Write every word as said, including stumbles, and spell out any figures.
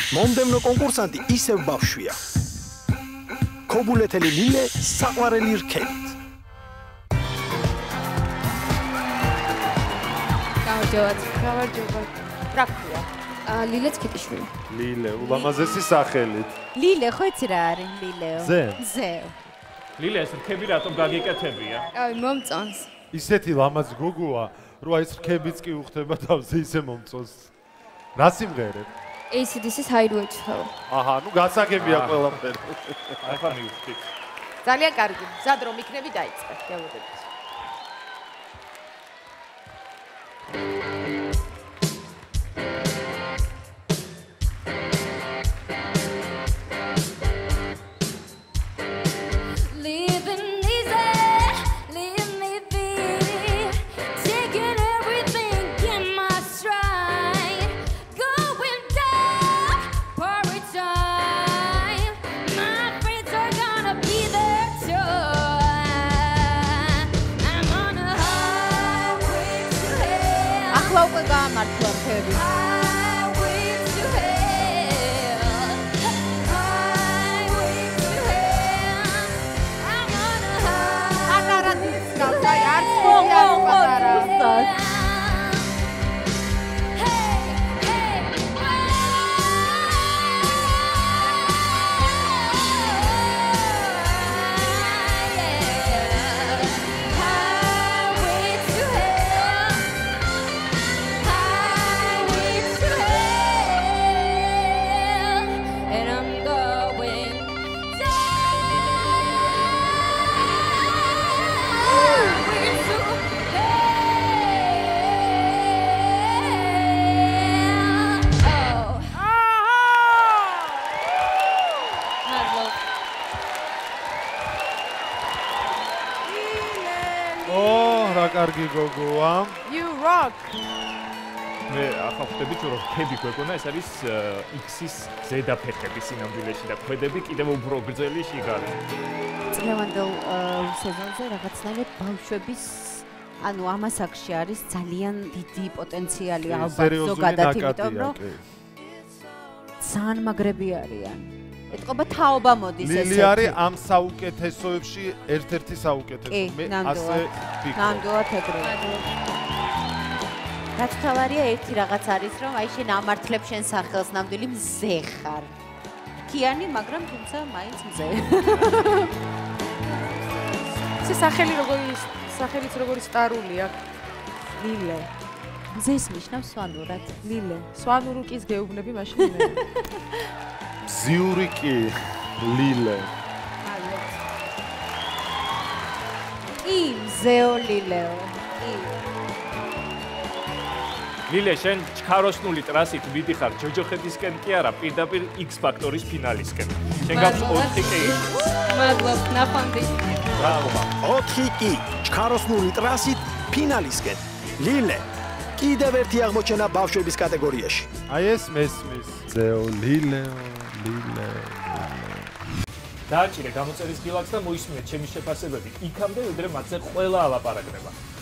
მომდევნო კონკურსანტი ისევ ბავშვია. ქობულეთელი ლილე საყვარელი რქებით. გამარჯობათ. გამარჯობათ. რა ქვია? ლილე ცკიტიშვილი. ლილე, ულამაზესი სახელით. ლილე, ხო იცი რა არის ლილეო? ზე. ზე. ლილე, ეს რქები რატომ გაგიკეთებია? აი, მომწონს. ისეთი ლამაზი გოგოა, რომ აი ეს რქებიც კი უხდება თავზე ისე მომწონს. რა სიმღერები? A C D C-ის Highway to Hell. აჰა, ნუ გასაგებია ყველაფერი. ახლა მივხვდით. ძალიან კარგი. მზად რომ იქნები დაიწყე. გელოდებით. უკვე გაამართლა რქები. აკარადის გავდა არც ხომ პატარა. კარგი გოგოა. You rock. მე ახლა ხვდებით რომ რქები გვეგონა ეს არის X-ის ზედაფეხები სინამდვილეში და ქვედები კიდევ უფრო გრძელი შიგარი. წლევანდელ სეზონზე რაღაცნაირად ბავშვების ანუ ამასაკში არის ძალიან დიდი პოტენციალი ალბათ ზოგადად იმიტომ რომ ძალიან მაგრები არიან. ეთყობა თაობა მოდის ესეთი. ლილი არის ამ საუკეთესოებში ერთ-ერთი საუკეთესო. მე ასე ვფიქრობ. ნამდვილად ეგრეა. რაც თავარია ერთი რაღაც არის რომ აი შენ ამართლებ შენ სახელს ნამდვილი მზე ხარ. ქიანი, მაგრამ თუმცა მაინც მზე. ეს სახელი როგორი სახელიც როგორი სტარული აქვს. ლილე. მზეს ნიშნავს სვანურად. ლილე. სვანურუკის გეუბნები მაშინ მე. ზიურიკი ლილე. კი, მზეო ლილეო. კი. ლილე, შენ ჩქაროსნული ტრასით მიდიხარ ჯოჯოხეთისკენ კი არა, პირდაპირ X ფაქტორის ფინალისკენ. შენ გაქვს ოთხი კი. მადლობ, ნახვამდის. ბრავო. ოთხი კი, ჩქაროსნული ტრასით ფინალისკენ. ლილე, კიდევ ერთი აღმოჩენა ბავშვების კატეგორიაში. აი ეს მესმის. ზეო ლილეო. ლილე. დააჭირე გამოწერის გილაკს და მოისმინე ჩემი შეფასებები იქამდე, ვიდრე მათზე ყველა ალაპარაკდება.